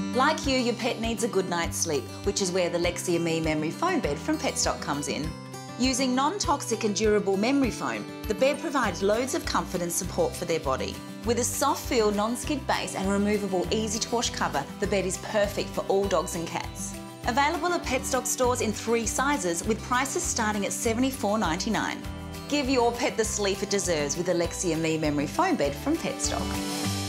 Like you, your pet needs a good night's sleep, which is where the Lexi Me memory foam bed from PETstock comes in. Using non-toxic and durable memory foam, the bed provides loads of comfort and support for their body. With a soft feel, non-skid base and removable easy-to-wash cover, the bed is perfect for all dogs and cats. Available at PETstock stores in 3 sizes with prices starting at $74.99. Give your pet the sleep it deserves with the Lexi Me memory foam bed from PETstock.